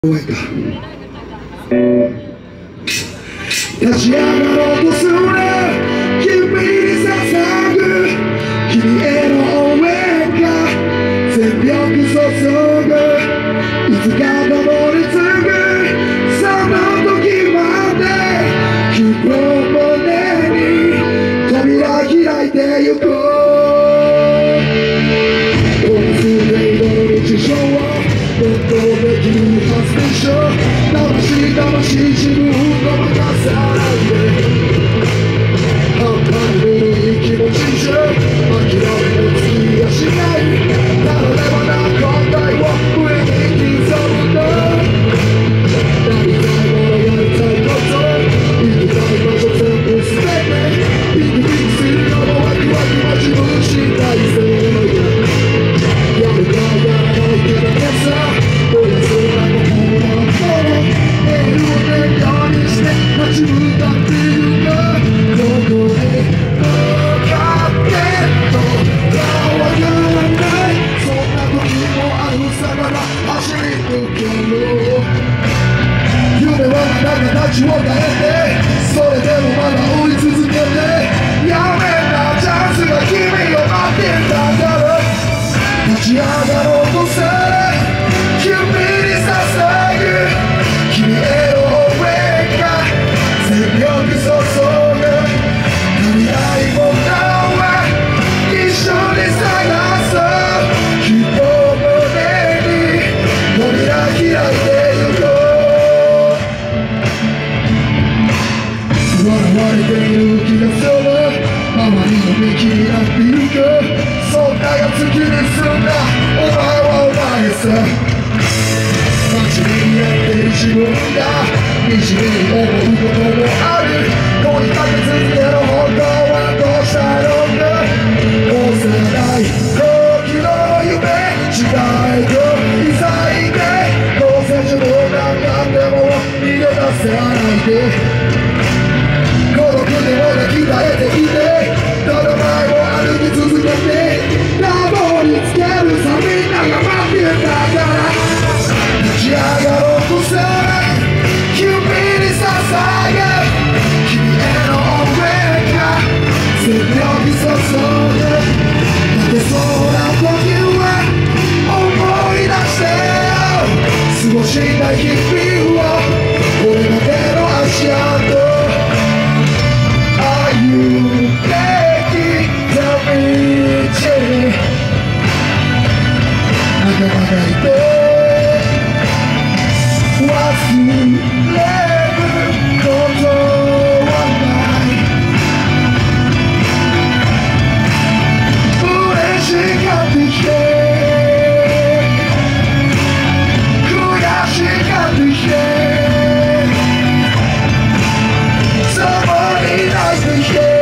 立ち上がろうとする君に捧ぐ君への応援が全力注ぐいつか登り継ぐその時まで希望胸に扉開いてゆくこのスレイドの日常はもっとできるはずでしょ魂自分をごまかさないで半端ない気持ちじゃ諦めもつきやしないなのではな今回を上に刻むのやりたいものやりたいこと行きたい場所全部捨ててビクビクするのもワクワクは自分次第せやるかやらないけだけさおやつな心のエールを出るようにして立ち向かっているかどこへ向かってとかわからないそんな時もあるさなら走り抜ける夢はまだ形を変えてそれでもまだ追い続けてやめなチャンスが君を待ってんだから立ち上がろうとする君に捧ぐ君への応援が全力注ぐ足りないものは一緒に探そう希望胸に扉開いてゆこう笑われている気がする周りの目気になっているかそんなやつ気にすんなお前はお前さ真面目にやってる自分が惨めに思うこともある問いかけ続ける本当はどうしたのか幼い時の夢時代といざいてどうせ自分なんかでも逃げ出せないで孤独でも抱き耐えていてただ前を歩き続けてたどり着けるさみんなが待ってんだから立ち上がろうとする君に捧ぐ君への応援が全力注ぐ負けそうな時は思い出してよ過ごした日々をこれだけの足跡歩んできた道に仲間がいて忘れることはない嬉しがってきて悔しがってきてそこに泣いてきて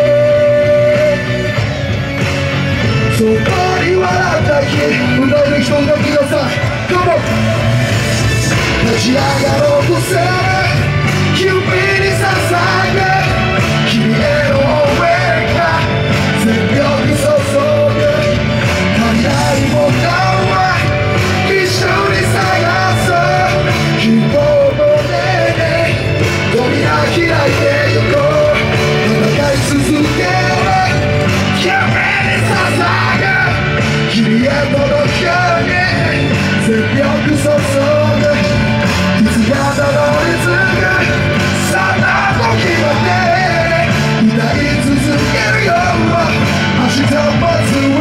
そこに笑った日歌える人が来なさい Come on 立ち上がろうとする君に捧ぐ君への応援が全力注ぐ足りないものは一緒に探そう希望胸に扉開いてゆこう戦い続ける君に捧ぐ君へ届くように全力注ぐいつがたどり着くそんな時まで歌い続けるよ明日待つ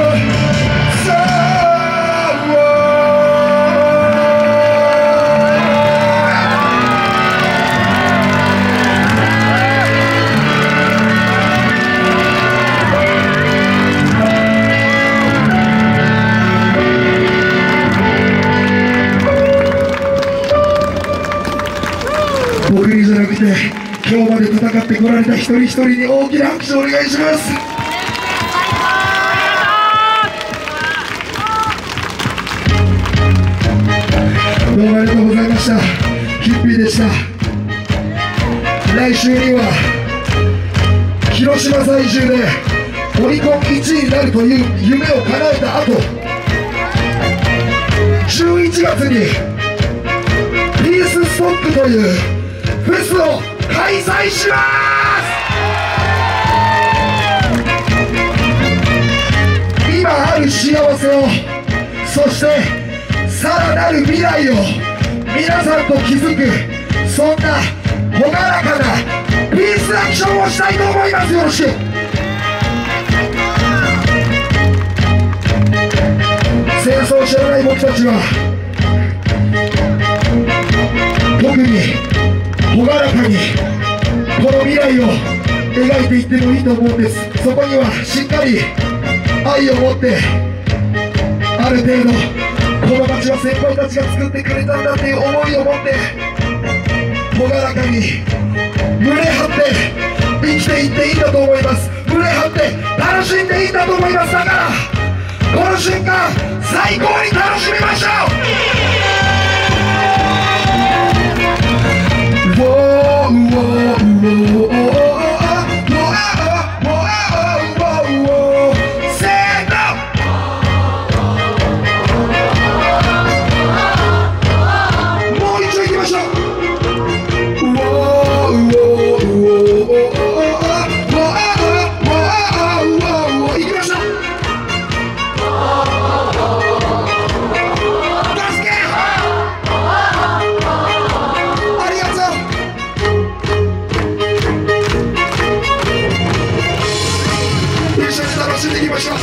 僕にじゃなくて今日まで戦ってこられた一人一人に大きな拍手をお願いしますどうもありがとうございましたヒッピーでした来週には広島在住でオリコン1位になるという夢を叶えた後11月にピースストックというフェスを開催します。今ある幸せを、そしてさらなる未来を皆さんと築く、そんな朗らかなピースアクションをしたいと思います。よろしく。戦争を知らない僕たちは特に朗らかにこの未来を描いていってもいいと思うんです。そこにはしっかり愛を持って、ある程度この街は先輩たちが作ってくれたんだっていう思いを持って朗らかに胸張って生きていっていいんだと思います。胸張って楽しんでいいんだと思います。だからこの瞬間最高に楽しみましょう。楽しんでいきましょう。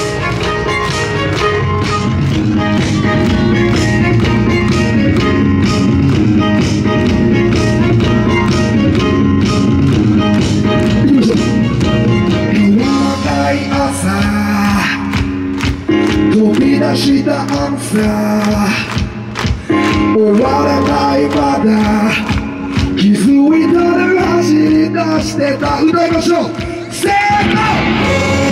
暗い朝飛び出したアンサー、終わらないまだ気づいたら走り出してた。歌いましょう。せーの。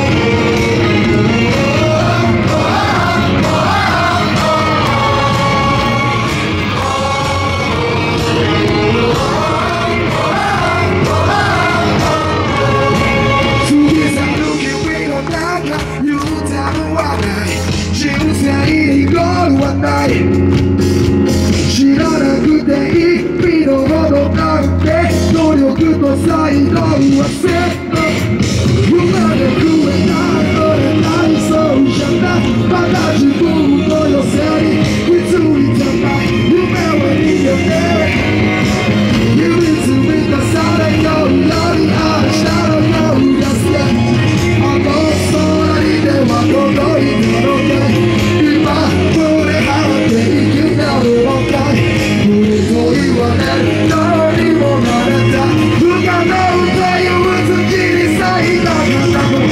知らなくていい身の程なんて努力と才能はセット。夢で食えない乗れないそうじゃない。まだ自分の寄せに気づいてない夢は逃げて唯一満たされようより明日の夜が好き。あの空にでは届いたのかい。今胸張って生きたのかい。無理と言われるどうにもなれた不可能という月にさえなかったの。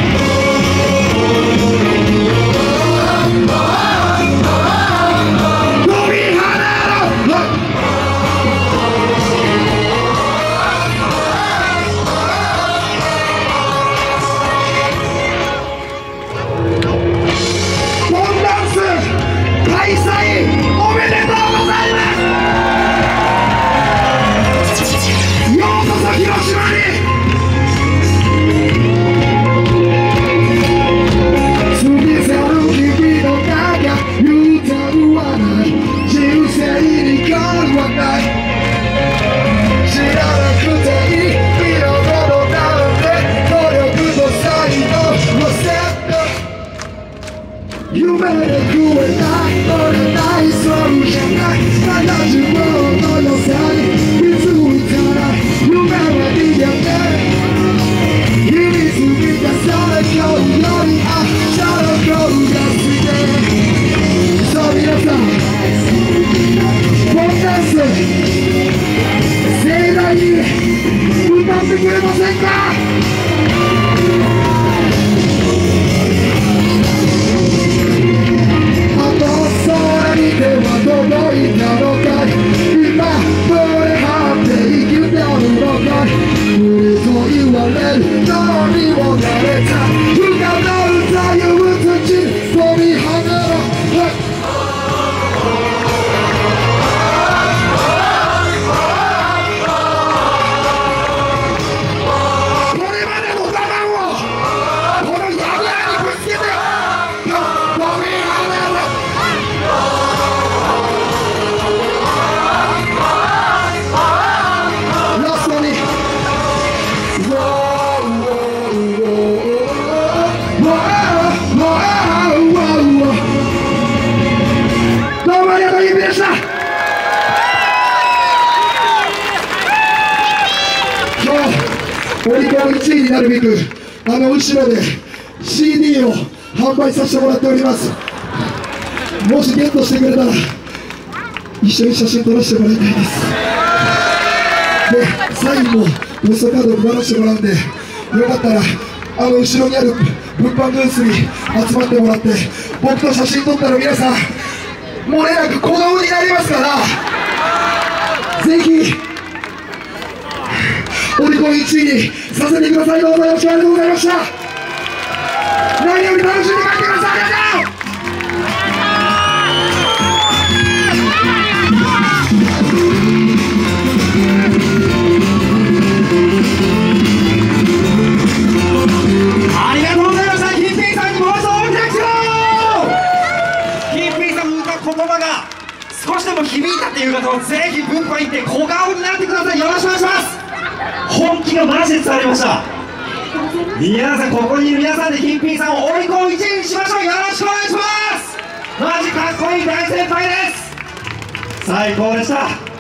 飛び跳ねろ。ポンダンス開催おめでとうございます。ようこそ広島に。過ぎ去る日々の中歌わない人生に変わない。知らなくていい身の程なんて努力と才能をセット。夢で食えない乗れないそうじゃない。まだ自分の良さに気づいてない夢は逃げて秘密満たされ今日より明日の今日が好き。さあ皆さんポンダンス盛大に歌ってくれませんか。空に手は届いたのかい。今胸張って生きてるのかい。無理と言われるどうにもなれた不可能という土に飛び跳ねろ。これまオリコン1位になるべく後ろで CD を販売させてもらっております。もしゲットしてくれたら一緒に写真撮らせてもらいたいです。でサインもポストカード配らせてもらうんで、よかったら後ろにある物販ブースに集まってもらって、僕と写真撮ったら皆さん漏れなく子供になりますから、ぜひオリコン1位にさせてください。どうもよろしくありがとうございました。何より楽しんで帰ってください。ありがとう。 ありがとうございました。キンピーさんにもう一度大きな拍手を。キンピーさんの言葉が少しでも響いたっていう方はぜひ物販行って小顔になってください。よろしくお願いします。本気がマジで伝わりました。皆さん、ここにいる皆さんでキンピーさんをオリコン1位にしましょう。よろしくお願いします。マジかっこいい大先輩です。最高でした。